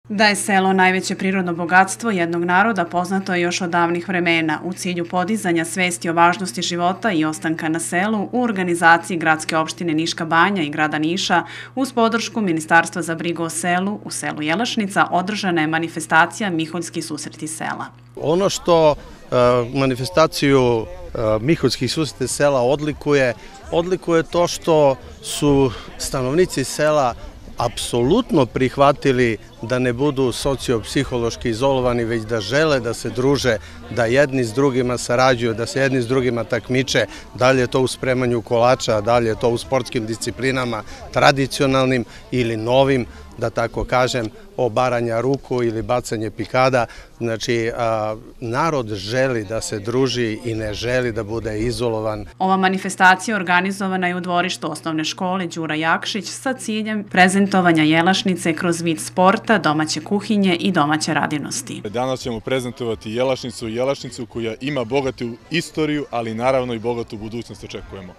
Da je selo najveće prirodno bogatstvo jednog naroda poznato je još od davnih vremena. U cilju podizanja svesti o važnosti života i ostanka na selu, u organizaciji Gradske opštine Niška Banja i grada Niša, uz podršku Ministarstva za brigu o selu, u selu Jelašnica, održana je manifestacija Miholjski susreti sela. Ono što manifestaciju Miholjskih susreti sela odlikuje to što su stanovnici sela apsolutno prihvatili da ne budu sociopsihološki izolovani, već da žele da se druže, da jedni s drugima sarađuju, da se jedni s drugima takmiče, da li je to u spremanju kolača, da li je to u sportskim disciplinama, tradicionalnim ili novim, da tako kažem, obaranja ruku ili bacanje pikada. Znači, narod želi da se druži i ne želi da bude izolovan. Ova manifestacija organizovana je u dvorištu osnovne škole Đura Jakšić sa ciljem prezentovanja Jelašnice kroz vid sporta, domaće kuhinje i domaće radinosti. Danas ćemo prezentovati Jelašnicu koja ima bogatu istoriju, ali naravno i bogatu budućnost očekujemo.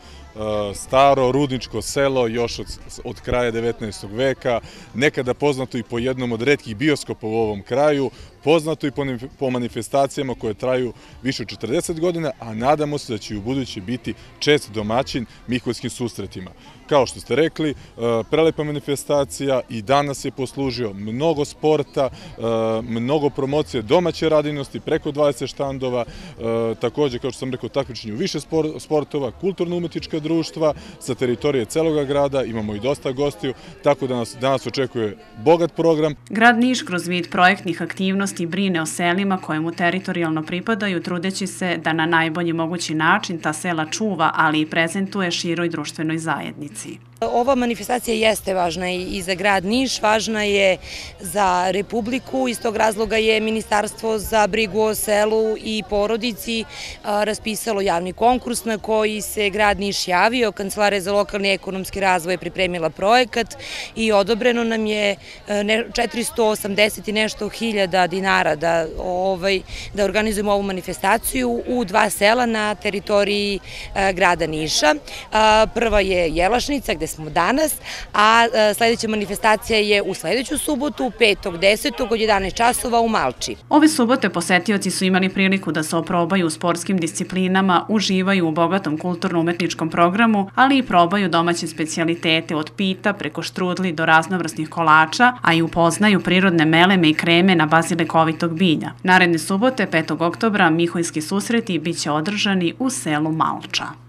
Staro rudničko selo još od kraja 19. veka, nekada poznato i po jednom od retkih bioskopa u ovom kraju, poznato i po manifestacijama koje traju više od 40 godina, a nadamo se da će i u buduće biti čest domaćin Miholjskim susretima. Kao što ste rekli, prelepa manifestacija i danas je poslužio mnogo sporta, mnogo promocije domaće radinosti, preko 20 štandova, također, kao što sam rekao, takmičenje u više sportova, kulturno-umetnička društva sa teritorije celoga grada, imamo i dosta gostiju, tako da nas danas očekuje bogat program. Grad Niš kroz vid projektnih aktivnosti brine o selima koje mu teritorijalno pripadaju, trudeći se da na najbolji mogući način ta sela čuva, ali i prezentuje široj društvenoj zajednici. Ova manifestacija jeste važna i za grad Niš, važna je za Republiku. Iz tog razloga je Ministarstvo za brigu o selu i porodici raspisalo javni konkurs na koji se grad Niš javio. Kancelarija za lokalni i ekonomski razvoj je pripremila projekat i odobreno nam je 480 i nešto hiljada dinara da organizujemo ovu manifestaciju u 2 sela na teritoriji grada Niša. Prva je Jelašnica, gde smo danas, a sledeća manifestacija je u sledeću subotu, 5.10. od 11 časova u Malči. Ove subote posetioci su imali priliku da se oprobaju u sportskim disciplinama, uživaju u bogatom kulturno-umetničkom programu, ali i probaju domaće specijalitete od pita preko štrudli do raznovrsnih kolača, a i upoznaju prirodne meleme i kreme na bazi lekovitog bilja. Naredne subote, 5. oktobra, Miholjski susreti biće održani u selu Malča.